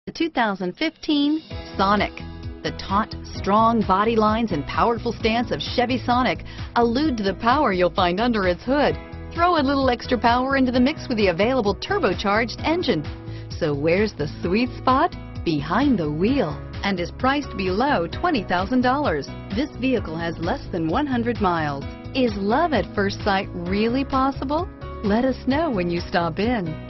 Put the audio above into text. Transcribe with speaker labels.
Speaker 1: The 2015 Sonic. The taut, strong body lines and powerful stance of Chevy Sonic allude to the power you'll find under its hood. Throw a little extra power into the mix with the available turbocharged engine. So where's the sweet spot? Behind the wheel, and is priced below $20,000. This vehicle has less than 100 miles. Is love at first sight really possible? Let us know when you stop in.